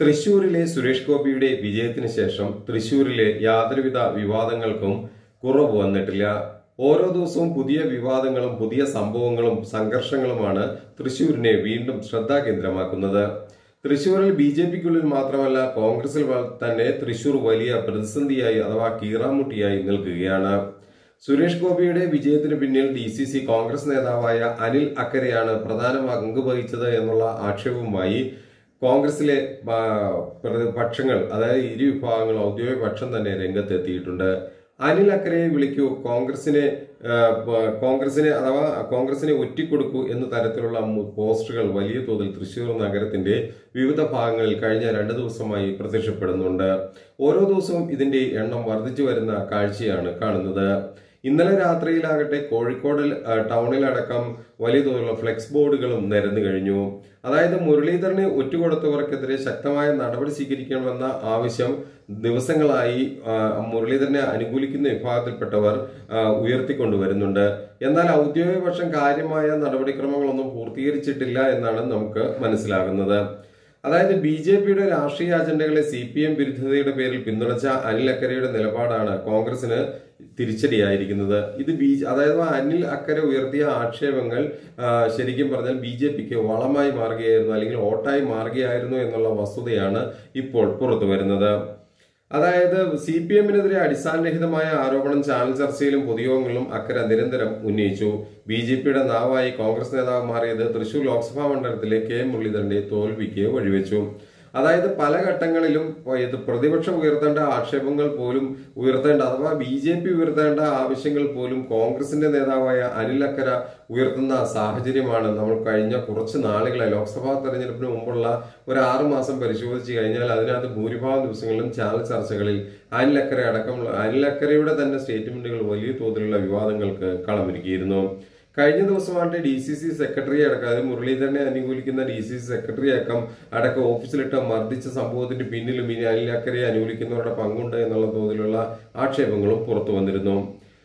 തൃശൂരിലെ സുരേഷ് ഗോപിയുടെ വിജയത്തിന് ശേഷം തൃശൂരിലെ യാതൊരുവിധ വിവാദങ്ങൾക്കും കുറവ് വന്നിട്ടില്ല. ഓരോ ദിവസവും പുതിയ വിവാദങ്ങളും പുതിയ സംഭവങ്ങളും സംഘർഷങ്ങളുമാണ് തൃശൂരിനെ വീണ്ടും ശ്രദ്ധാകേന്ദ്രമാക്കുന്നത്. തൃശൂരിൽ BJPക്കുള്ളിൽ മാത്രമല്ല കോൺഗ്രസിൽ തന്നെ തൃശൂർ വലിയ പ്രതിസന്ധിയായി അഥവാ കീറാമുട്ടിയായി നിൽക്കുകയാണ്. സുരേഷ് ഗോപിയുടെ വിജയത്തിന് പിന്നിൽ DCC കോൺഗ്രസ് നേതാവായ അനിൽ അക്കരെയാണ് പ്രധാന പങ്ക് വഹിച്ചത് എന്നുള്ള ആക്ഷേപവുമായി കോൺഗ്രസിലെ പക്ഷങ്ങൾ, അതായത് ഇരു വിഭാഗങ്ങൾ ഔദ്യോഗിക പക്ഷം തന്നെ രംഗത്തെത്തിയിട്ടുണ്ട്. അനിൽ അക്കരയെ വിളിക്കൂ, കോൺഗ്രസിനെ അഥവാ കോൺഗ്രസിനെ ഒറ്റിക്കൊടുക്കൂ എന്ന തരത്തിലുള്ള പോസ്റ്ററുകൾ വലിയ തോതിൽ തൃശൂർ നഗരത്തിന്റെ വിവിധ ഭാഗങ്ങളിൽ കഴിഞ്ഞ 2 ദിവസമായി പ്രത്യക്ഷപ്പെടുന്നുണ്ട്. ഓരോ ദിവസവും ഇതിന്റെ എണ്ണം വർദ്ധിച്ചു വരുന്ന കാഴ്ചയാണ് കാണുന്നത്. ഇന്നലെ രാത്രിയിലാകട്ടെ കോഴിക്കോട് ടൗണിലടക്കം വലിയ തോതിലുള്ള ഫ്ലെക്സ് ബോർഡുകളും നിരന്നു കഴിഞ്ഞു. അതായത് മുരളീധരനെ ഒറ്റുകൊടുത്തവർക്കെതിരെ ശക്തമായ നടപടി സ്വീകരിക്കണമെന്ന ആവശ്യം ദിവസങ്ങളായി മുരളീധരനെ അനുകൂലിക്കുന്ന വിഭാഗത്തിൽപ്പെട്ടവർ ഉയർത്തിക്കൊണ്ടുവരുന്നുണ്ട്. എന്നാൽ ഔദ്യോഗിക പക്ഷം കാര്യമായ നടപടിക്രമങ്ങളൊന്നും പൂർത്തീകരിച്ചിട്ടില്ല എന്നാണ് നമുക്ക് മനസ്സിലാകുന്നത്. അതായത് BJPയുടെ രാഷ്ട്രീയ അജണ്ടകളെ CPM വിരുദ്ധതയുടെ പേരിൽ പിന്തുണച്ച അനിൽ അക്കരയുടെ നിലപാടാണ് കോൺഗ്രസിന് തിരിച്ചടിയായിരിക്കുന്നത്. അതായത് അനിൽ അക്കര ഉയർത്തിയ ആക്ഷേപങ്ങൾ ശരിക്കും പറഞ്ഞാൽ BJPക്ക് വളമായി മാറുകയായിരുന്നു, അല്ലെങ്കിൽ വോട്ടായി മാറുകയായിരുന്നു എന്നുള്ള വസ്തുതയാണ് ഇപ്പോൾ പുറത്തു വരുന്നത്. അതായത് CPMനെതിരെ അടിസ്ഥാനരഹിതമായ ആരോപണം ചാനൽ ചർച്ചയിലും പൊതുയോഗങ്ങളിലും അക്കര നിരന്തരം ഉന്നയിച്ചു. BJPയുടെ നാവായി കോൺഗ്രസ് നേതാവ് മാറിയത് തൃശൂർ ലോക്സഭാ മണ്ഡലത്തിലെ K മുരളീധരന്റെ തോൽവിക്ക് വഴിവെച്ചു. അതായത് പല ഘട്ടങ്ങളിലും പ്രതിപക്ഷം ഉയർത്തേണ്ട ആക്ഷേപങ്ങൾ പോലും അഥവാ BJP ഉയർത്തേണ്ട ആവശ്യങ്ങൾ പോലും കോൺഗ്രസിന്റെ നേതാവായ അനിൽ അക്കര ഉയർത്തുന്ന സാഹചര്യമാണ് നമ്മൾ കഴിഞ്ഞ കുറച്ച് നാളുകളെ ലോക്സഭാ തെരഞ്ഞെടുപ്പിന് മുമ്പുള്ള ഒരു 6 മാസം പരിശോധിച്ചു കഴിഞ്ഞാൽ അതിനകത്ത് ഭൂരിഭാഗം ദിവസങ്ങളിലും ചാനൽ ചർച്ചകളിൽ അനിൽ അക്കരയുടെ തന്നെ സ്റ്റേറ്റ്മെന്റുകൾ വലിയ തോതിലുള്ള വിവാദങ്ങൾക്ക് കളമൊരുക്കിയിരുന്നു. കഴിഞ്ഞ ദിവസമായിട്ട് DCC സെക്രട്ടറി അടക്കം, അതായത് മുരളീധരനെ അനുകൂലിക്കുന്ന DCC സെക്രട്ടറി അടക്കം ഓഫീസിലിട്ട് മർദ്ദിച്ച സംഭവത്തിന്റെ പിന്നിലും ഇനി അനിൽ അക്കരയെ അനുകൂലിക്കുന്നവരുടെ പങ്കുണ്ട് എന്നുള്ള തോതിലുള്ള ആക്ഷേപങ്ങളും പുറത്തു വന്നിരുന്നു.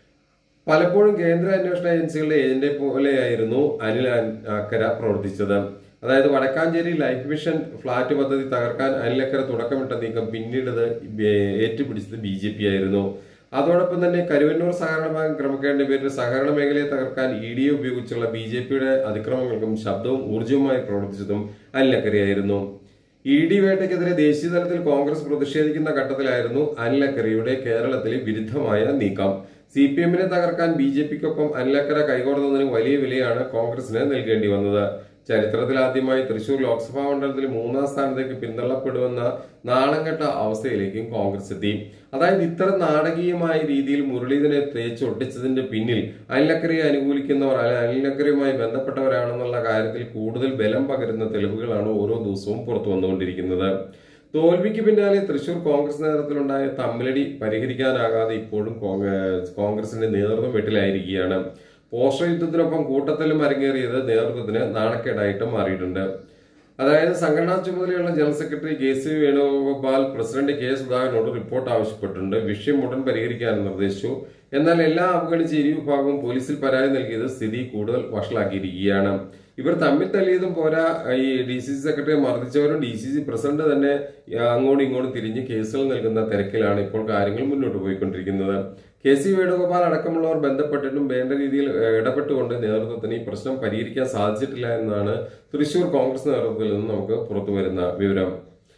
പലപ്പോഴും കേന്ദ്ര അന്വേഷണ ഏജൻസികളുടെ ഏജന്റ് പോലെയായിരുന്നു അനിൽ അക്കര പ്രവർത്തിച്ചത്. അതായത് വടക്കാഞ്ചേരി ലൈഫ് മിഷൻ ഫ്ളാറ്റ് പദ്ധതി തകർക്കാൻ അനിൽ അക്കര തുടക്കമിട്ട നീക്കം പിന്നീട് ഏറ്റുപിടിച്ചത് BJP ആയിരുന്നു. അതോടൊപ്പം തന്നെ കരുവന്നൂർ സഹകരണ ബാങ്ക് ക്രമക്കേടിന്റെ പേരിൽ സഹകരണ മേഖലയെ തകർക്കാൻ ED ഉപയോഗിച്ചുള്ള BJPയുടെ അതിക്രമങ്ങൾക്കും ശബ്ദവും ഊർജ്ജവുമായി പ്രവർത്തിച്ചതും അനിൽ അക്കരയായിരുന്നു. ED വേട്ടയ്ക്കെതിരെ ദേശീയ തലത്തിൽ കോൺഗ്രസ് പ്രതിഷേധിക്കുന്ന ഘട്ടത്തിലായിരുന്നു അനിൽ അക്കരയുടെ കേരളത്തിലെ വിരുദ്ധമായ നീക്കം. CPMനെ തകർക്കാൻ BJPക്കൊപ്പം അനിൽ അക്കര കൈകോർത്തതിന് വലിയ വിലയാണ് കോൺഗ്രസിന് നൽകേണ്ടി വന്നത്. ചരിത്രത്തിലാദ്യമായി തൃശൂർ ലോക്സഭാ മണ്ഡലത്തിൽ 3ാം സ്ഥാനത്തേക്ക് പിന്തള്ളപ്പെടുമെന്ന നാണംകെട്ട അവസ്ഥയിലേക്കും കോൺഗ്രസ് എത്തി. അതായത് ഇത്തരം നാടകീയമായ രീതിയിൽ മുരളീധരനെ തേച്ചൊട്ടിച്ചതിന്റെ പിന്നിൽ അനിൽ അക്കരയെ അനുകൂലിക്കുന്നവർ അനിൽ അക്കരയുമായി ബന്ധപ്പെട്ടവരാണെന്നുള്ള കാര്യത്തിൽ കൂടുതൽ ബലം പകരുന്ന തെളിവുകളാണ് ഓരോ ദിവസവും പുറത്തു വന്നുകൊണ്ടിരിക്കുന്നത്. തോൽവിക്ക് പിന്നാലെ തൃശൂർ കോൺഗ്രസ് നേതൃത്വത്തിലുണ്ടായ തമ്മിലടി പരിഹരിക്കാനാകാതെ ഇപ്പോഴും കോൺഗ്രസിന്റെ നേതൃത്വം വെട്ടിലായിരിക്കുകയാണ്. പോസ്റ്റർ യുദ്ധത്തിനൊപ്പം കൂട്ടത്തലും അരങ്ങേറിയത് നേതൃത്വത്തിന് നാണക്കേടായിട്ട് മാറിയിട്ടുണ്ട്. അതായത് സംഘടനാ ചുമതലയുള്ള general secretary KC Venugopal president K സുധാകരനോട് റിപ്പോർട്ട് ആവശ്യപ്പെട്ടിട്ടുണ്ട്. വിഷയം ഉടൻ പരിഹരിക്കാൻ നിർദ്ദേശിച്ചു. എന്നാൽ എല്ലാം അവഗണിച്ച് ഇരു വിഭാഗവും പോലീസിൽ പരാതി നൽകിയത് സ്ഥിതി കൂടുതൽ വഷളാക്കിയിരിക്കുകയാണ്. ഇവർ തമ്മിൽ തല്ലിയതും പോരാ, ഈ DCC സെക്രട്ടറിയെ മർദ്ദിച്ചവരും DCC പ്രസിഡന്റ് തന്നെ അങ്ങോട്ടും ഇങ്ങോട്ടും തിരിഞ്ഞ് കേസുകൾ നൽകുന്ന തിരക്കിലാണ് ഇപ്പോൾ കാര്യങ്ങൾ മുന്നോട്ട് പോയിക്കൊണ്ടിരിക്കുന്നത്. KC വേണുഗോപാൽ അടക്കമുള്ളവർ ബന്ധപ്പെട്ടിട്ടും വേണ്ട രീതിയിൽ ഇടപെട്ടുകൊണ്ട് നേതൃത്വത്തിന് ഈ പ്രശ്നം പരിഹരിക്കാൻ സാധിച്ചിട്ടില്ല എന്നാണ് തൃശൂർ കോൺഗ്രസ് നേതൃത്വത്തിൽ നിന്ന് നമുക്ക് പുറത്തു വരുന്ന വിവരം.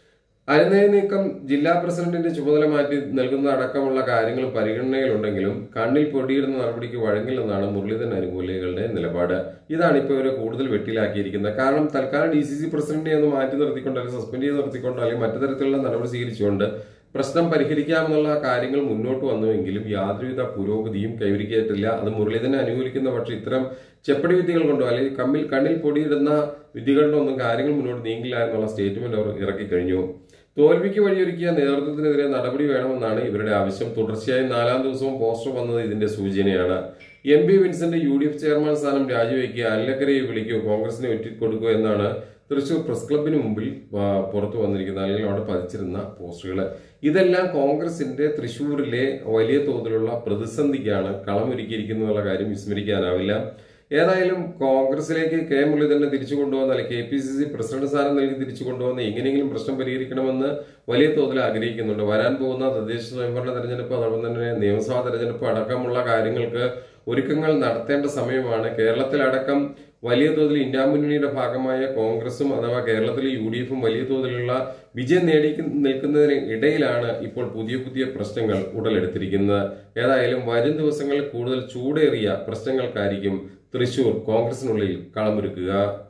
അനുനയ നീക്കം ജില്ലാ പ്രസിഡന്റിന്റെ ചുമതല മാറ്റി നൽകുന്ന അടക്കമുള്ള കാര്യങ്ങൾ പരിഗണനയിലുണ്ടെങ്കിലും കണ്ണിൽ പൊടിയിടുന്ന നടപടിക്ക് വഴങ്ങില്ലെന്നാണ് മുരളീധരൻ അനുകൂലികളുടെ നിലപാട്. ഇതാണ് ഇപ്പോൾ ഇവരെ കൂടുതൽ വെട്ടിലാക്കിയിരിക്കുന്നത്. കാരണം തൽക്കാലം DCC പ്രസിഡന്റിനെ ഒന്ന് മാറ്റി നിർത്തിക്കൊണ്ടോ അല്ലെങ്കിൽ സസ്പെൻഡ് ചെയ്ത് നിർത്തിക്കൊണ്ടോ അല്ലെങ്കിൽ മറ്റു തരത്തിലുള്ള നടപടി സ്വീകരിച്ചുകൊണ്ട് പ്രശ്നം പരിഹരിക്കാമെന്നുള്ള കാര്യങ്ങൾ മുന്നോട്ട് വന്നുവെങ്കിലും യാതൊരുവിധ പുരോഗതിയും കൈവരിക്കിയിട്ടില്ല. അത് മുരളീധരനെ അനുകൂലിക്കുന്ന പക്ഷേ ഇത്തരം ചെപ്പടി വിദ്യകൾ കൊണ്ടോ അല്ലെങ്കിൽ കണ്ണിൽ പൊടിയിടുന്ന വിദ്യകളിലൊന്നും കാര്യങ്ങൾ മുന്നോട്ട് നീങ്ങില്ല എന്നുള്ള സ്റ്റേറ്റ്മെന്റ് അവർ ഇറക്കിക്കഴിഞ്ഞു. തോൽവിക്ക് വഴിയൊരുക്കിയ നേതൃത്വത്തിനെതിരെ നടപടി വേണമെന്നാണ് ഇവരുടെ ആവശ്യം. തുടർച്ചയായി 4ാം ദിവസവും പോസ്റ്റർ വന്നത് ഇതിന്റെ സൂചനയാണ്. MP വിൻസെന്റ് UDF ചെയർമാൻ സ്ഥാനം രാജിവെക്കുക, അനിൽ അക്കരയെ വിളിക്കൂ, കോൺഗ്രസിനെ ഒറ്റിക്കൊടുക്കുക എന്നാണ് തൃശൂർ പ്രസ് ക്ലബിന് മുമ്പിൽ പുറത്തു വന്നിരിക്കുന്ന അല്ലെങ്കിൽ അവിടെ പതിച്ചിരുന്ന പോസ്റ്ററുകൾ. ഇതെല്ലാം കോൺഗ്രസിന്റെ തൃശൂരിലെ വലിയ തോതിലുള്ള പ്രതിസന്ധിക്കാണ് കളമൊരുക്കിയിരിക്കുന്നുള്ള കാര്യം വിസ്മരിക്കാനാവില്ല. ഏതായാലും കോൺഗ്രസിലേക്ക് കെ മുരളീധരനെ തിരിച്ചു കൊണ്ടുവന്ന അല്ലെങ്കിൽ KPCC പ്രസിഡന്റ് സ്ഥാനം നൽകി തിരിച്ചു കൊണ്ടുവന്ന എങ്ങനെയെങ്കിലും പ്രശ്നം പരിഹരിക്കണമെന്ന് വലിയ തോതിൽ ആഗ്രഹിക്കുന്നുണ്ട്. വരാൻ പോകുന്ന തദ്ദേശ സ്വയംഭരണ തെരഞ്ഞെടുപ്പ്, അതോടൊപ്പം തന്നെ നിയമസഭാ തെരഞ്ഞെടുപ്പ് അടക്കമുള്ള കാര്യങ്ങൾക്ക് ഒരുക്കങ്ങൾ നടത്തേണ്ട സമയമാണ്. കേരളത്തിലടക്കം വലിയ തോതിൽ ഇന്ത്യ മുന്നണിയുടെ ഭാഗമായ കോൺഗ്രസും അഥവാ കേരളത്തിലെ UDF-ഉം വലിയ തോതിലുള്ള വിജയം നിൽക്കുന്നതിന് ഇടയിലാണ് ഇപ്പോൾ പുതിയ പ്രശ്നങ്ങൾ ഉടലെടുത്തിരിക്കുന്നത്. ഏതായാലും വരും ദിവസങ്ങളിൽ കൂടുതൽ ചൂടേറിയ പ്രശ്നങ്ങൾക്കായിരിക്കും തൃശൂർ കോൺഗ്രസിനുള്ളിൽ കളമൊരുക്കുക.